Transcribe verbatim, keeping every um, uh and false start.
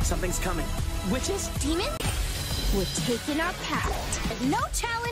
Something's coming. Witches? Demon? We're taking our path. No challenge.